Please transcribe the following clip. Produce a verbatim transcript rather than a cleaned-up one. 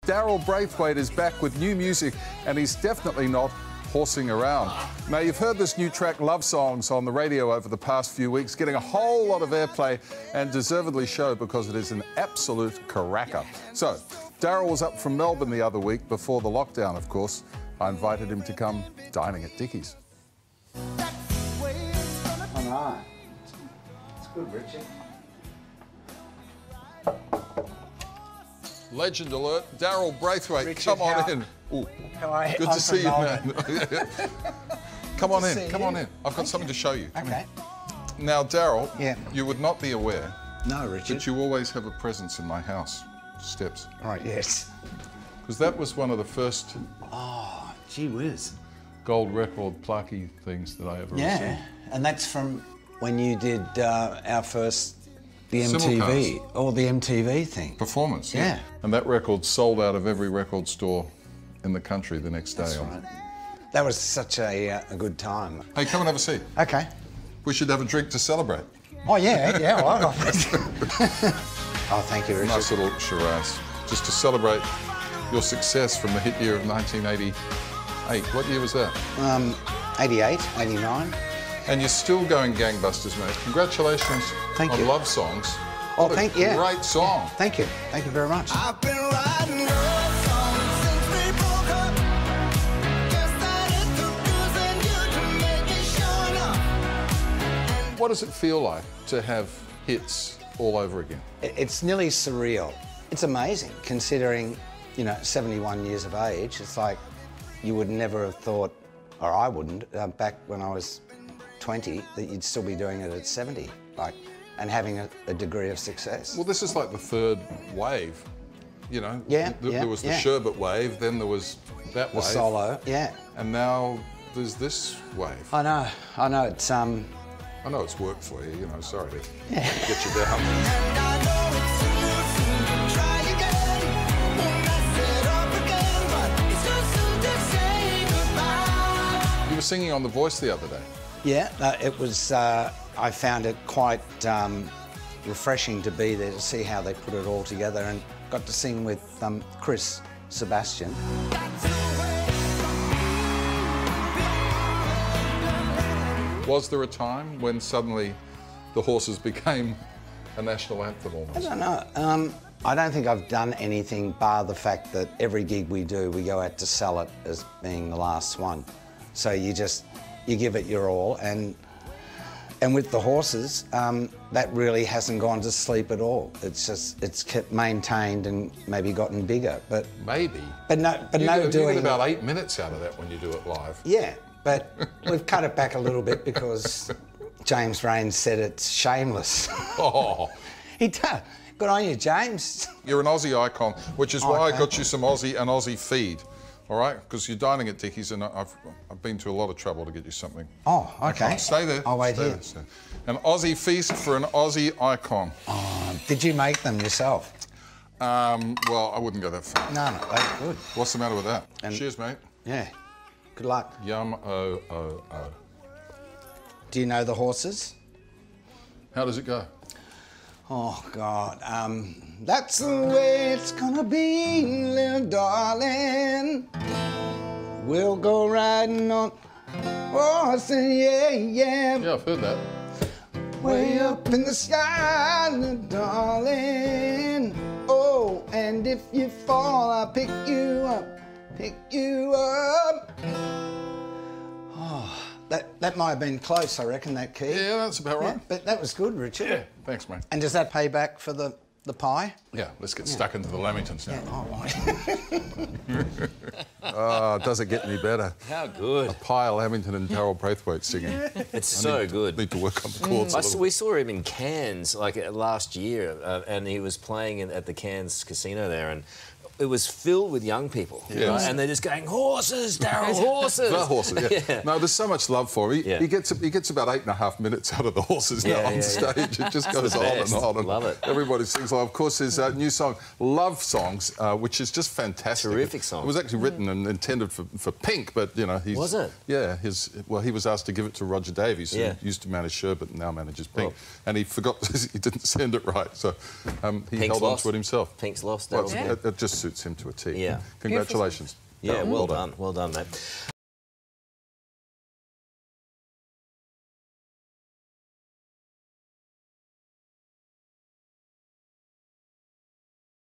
Daryl Braithwaite is back with new music, and he's definitely not horsing around. Now, you've heard this new track, Love Songs, on the radio over the past few weeks, getting a whole lot of airplay, and deservedly so, because it is an absolute cracker. So, Daryl was up from Melbourne the other week, before the lockdown, of course. I invited him to come dining at Dickie's. Oh, no. It's good, Richard. Legend alert, Daryl Braithwaite, Richard, come on how, in. Ooh, how are you? good I'm to see you, Melbourne. man. Come on Good in, to come see on you. in. I've got Thank something you. to show you. Come Okay. in. Now, Daryl, Yeah. you would not be aware No, Richard. that you always have a presence in my house. Steps. Right, yes. Because that was one of the first Oh, gee whiz. gold record plaquey things that I ever Yeah, received. and that's from when you did uh, our first, the M T V, or the M T V thing. Performance, yeah. Yeah. And that record sold out of every record store in the country the next day. That's right. That was such a, uh, a good time. Hey, come and have a seat. Okay. We should have a drink to celebrate. Oh, yeah, yeah, well, I got this. Oh, thank you, Richard. Nice little Shiraz, just to celebrate your success from the hit year of nineteen eighty-eight. What year was that? Um, eighty-eight, eighty-nine. And you're still going gangbusters, mate. Congratulations Thank on you. Love Songs. Oh, What a thank you. Great song. Thank you. Thank you very much. I've been writing love songs since we broke up. Guess that it took losing you to make me show enough. What does it feel like to have hits all over again? It- It's nearly surreal. It's amazing, considering, you know, seventy-one years of age. It's like you would never have thought, or I wouldn't, uh, back when I was twenty, that you'd still be doing it at seventy, like, and having a, a degree of success. Well, this is like the third wave, you know? Yeah, Th- yeah, There was the yeah. Sherbet wave, then there was that The wave. solo, yeah. And now there's this wave. I know, I know, it's, um, I know it's worked for you, you know, sorry to Yeah. get you down. And I know it's too soon to try again. Won't mess it up again, but it's too soon to say goodbye. You were singing on The Voice the other day. yeah, no, it was, uh, I found it quite um, refreshing to be there to see how they put it all together, and got to sing with um, Chris Sebastian. Was there a time when suddenly the Horses became a national anthem I almost? don't know. Um, I don't think I've done anything bar the fact that every gig we do, we go out to sell it as being the last one. So you just, you give it your all, and and with the Horses, um, that really hasn't gone to sleep at all. It's just, it's kept maintained and maybe gotten bigger, but Maybe. but no, but You no get, you doing. get about eight minutes out of that when you do it live. Yeah, but we've cut it back a little bit because James Raines said it's shameless. Oh, He does. Good on you, James. you're an Aussie icon, which is why I Okay. got you some Aussie and Aussie feed. All right, because you're dining at Dickie's, and I've I've been to a lot of trouble to get you something. Oh, okay. Stay there. I'll wait stay here. there, stay. An Aussie feast for an Aussie icon. Oh, did you make them yourself? Um, well, I wouldn't go that far. No, no, they're good. What's the matter with that? And- Cheers, mate. Yeah. Good luck. Yum, oh, oh, oh. Do you know the Horses? How does it go? Oh, God. Um, that's the way it's gonna be, little darling. We'll go riding on horses, yeah, yeah. Yeah, I've heard that. Way up in the sky, little darling. Oh, and if you fall, I'll pick you up, pick you up. Oh, that, that might have been close, I reckon, that key. Yeah, that's about right. Yeah, but that was good, Richard. Yeah, thanks, mate. And does that pay back for the, the pie? Yeah, let's get stuck into the Lamingtons now. Oh, right. Oh, does it get any better? How good. Pie Lamington and Daryl Braithwaite singing. It's so need, good. Need to work on the chords I a saw, little. we saw him in Cairns like uh, last year, uh, and he was playing in, at the Cairns casino there, and it was filled with young people, Yes. right? And they're just going, horses, Daryl, horses. The Horses, yeah. Yeah. No, there's so much love for him. He, Yeah. he gets he gets about eight and a half minutes out of the Horses now Yeah, on yeah, stage. yeah. It just It's goes the on best. and on. And Love it. Everybody sings live. Of course, his uh, new song, Love Songs, uh, which is just fantastic. Terrific song. It was actually written and intended for, for Pink, but, you know, he's... Was it? Yeah, his, well, he was asked to give it to Roger Davies, who Yeah. used to manage Sherbet and now manages Pink. Oh. And he forgot, he didn't send it right, so um, he Pink's held on lost. to it himself. Pink's lost, Well, Daryl's it, good. it just suits suits him to a T. Yeah. Congratulations. Yeah, Daryl, well done. Well done, mate.